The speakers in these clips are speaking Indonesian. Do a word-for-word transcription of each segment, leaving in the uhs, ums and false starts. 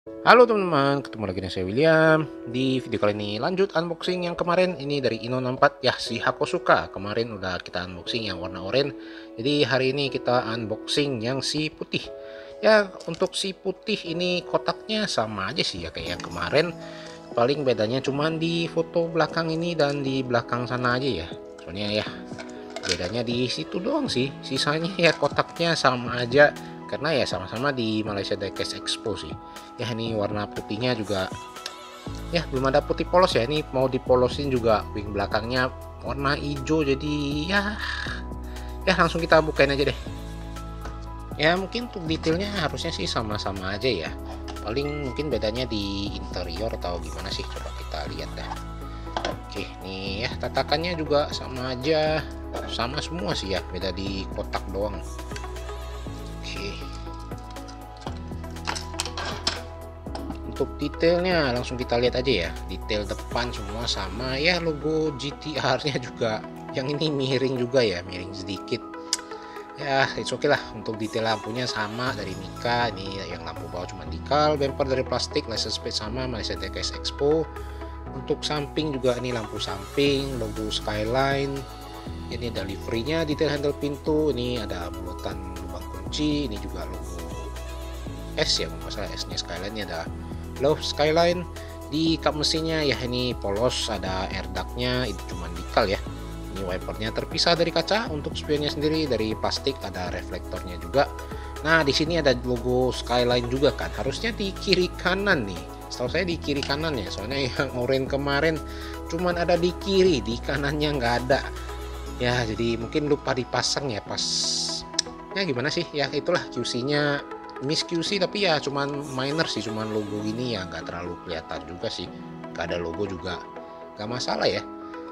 Halo teman-teman, ketemu lagi dengan saya William. Di video kali ini lanjut unboxing yang kemarin, ini dari Ino enam empat ya, si Hakosuka. Kemarin udah kita unboxing yang warna oranye. Jadi hari ini kita unboxing yang si putih. Ya, untuk si putih ini kotaknya sama aja sih ya kayak yang kemarin. Paling bedanya cuman di foto belakang ini dan di belakang sana aja ya. Soalnya ya bedanya di situ doang sih. Sisanya ya kotaknya sama aja karena ya sama-sama di Malaysia Diecast Expo sih. Ya ini warna putihnya juga ya belum ada putih polos ya, ini mau dipolosin juga wing belakangnya warna hijau, jadi ya ya langsung kita bukain aja deh. Ya mungkin untuk detailnya harusnya sih sama-sama aja ya, paling mungkin bedanya di interior atau gimana sih, coba kita lihat dah. Oke nih ya, tatakannya juga sama aja, sama semua sih ya, beda di kotak doang. Oke, untuk detailnya langsung kita lihat aja ya, detail depan semua sama ya, logo G T R nya juga yang ini miring juga ya, miring sedikit ya, it's okay lah. Untuk detail lampunya sama dari Mika, ini yang lampu bawah cuma dikal, bumper dari plastik, license plate sama Malaysia Diecast Expo. Untuk samping juga ini lampu samping, logo Skyline, ini ada liverynya, detail handle pintu, ini ada bulatan lubang kunci, ini juga logo S ya, masalah S nya Skyline, ini ada Love Skyline. Di kap mesinnya ya ini polos, ada air ductnya itu cuma dikal ya. Ini wipernya terpisah dari kaca, untuk spionnya sendiri dari plastik, ada reflektornya juga. Nah di sini ada logo Skyline juga kan, harusnya di kiri kanan nih, setahu saya di kiri kanan ya, soalnya yang oranye kemarin cuman ada di kiri, di kanannya nggak ada ya, jadi mungkin lupa dipasang ya pas ya, gimana sih ya, itulah Q C nya miss Q C, tapi ya cuman minor sih, cuman logo ini ya nggak terlalu kelihatan juga sih, nggak ada logo juga nggak masalah ya.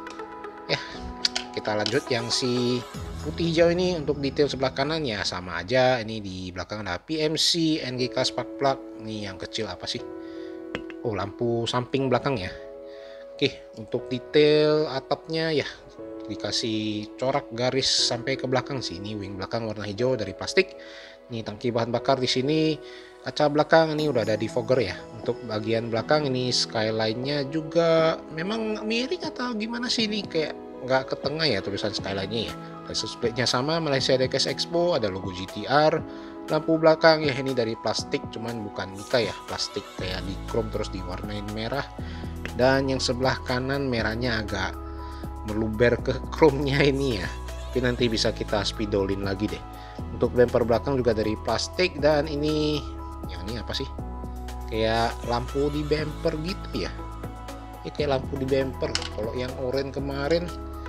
Ya kita lanjut yang si putih hijau ini, untuk detail sebelah kanan ya sama aja, ini di belakang ada P M C, N G K spark plug, ini yang kecil apa sih, oh lampu samping belakang ya. Oke, untuk detail atapnya ya dikasih corak garis sampai ke belakang sih, ini wing belakang warna hijau dari plastik. Ini tangki bahan bakar di sini, kaca belakang ini udah ada defogger ya. Untuk bagian belakang ini skyline-nya juga memang miring atau gimana sih, ini kayak nggak ke tengah ya tulisan skyline-nya ya. License plate-nya sama Malaysia Diecast Expo, ada logo G T R. Lampu belakang ya ini dari plastik, cuman bukan Mika ya, plastik kayak di chrome terus diwarnain merah. Dan yang sebelah kanan merahnya agak meluber ke chrome-nya ini ya, tapi nanti bisa kita spidolin lagi deh. Untuk bumper belakang juga dari plastik, dan ini yang ini apa sih, kayak lampu di bumper gitu ya, ini kayak lampu di bumper. Kalau yang oranye kemarin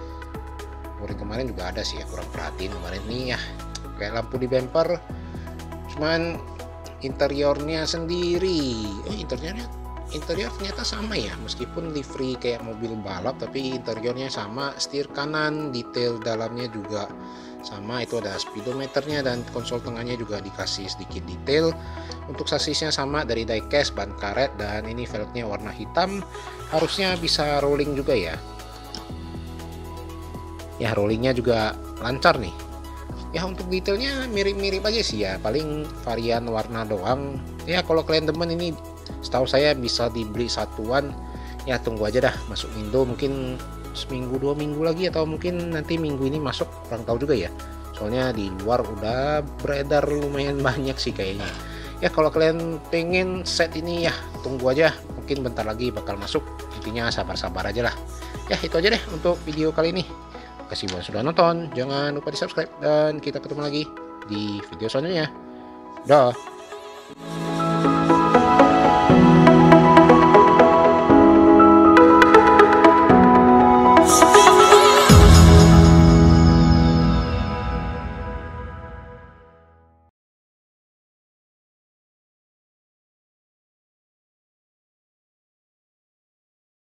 oranye kemarin juga ada sih ya, kurang perhatiin kemarin nih ya, kayak lampu di bumper, cuman interiornya sendiri eh interiornya interior ternyata sama ya, meskipun livery kayak mobil balap tapi interiornya sama, setir kanan, detail dalamnya juga sama, itu ada speedometernya, dan konsol tengahnya juga dikasih sedikit detail. Untuk sasisnya sama dari diecast, ban karet, dan ini velgnya warna hitam, harusnya bisa rolling juga ya. Ya rollingnya juga lancar nih ya. Untuk detailnya mirip-mirip aja sih ya, paling varian warna doang ya. Kalau kalian demen ini, setahu saya bisa dibeli satuan ya, tunggu aja dah masuk Indo, mungkin seminggu dua minggu lagi, atau mungkin nanti minggu ini masuk, kurang tahu juga ya, soalnya di luar udah beredar lumayan banyak sih kayaknya ya. Kalau kalian pengen set ini ya tunggu aja, mungkin bentar lagi bakal masuk, intinya sabar-sabar aja lah ya. Itu aja deh untuk video kali ini, kasih buat sudah nonton, jangan lupa di subscribe, dan kita ketemu lagi di video selanjutnya. Dah.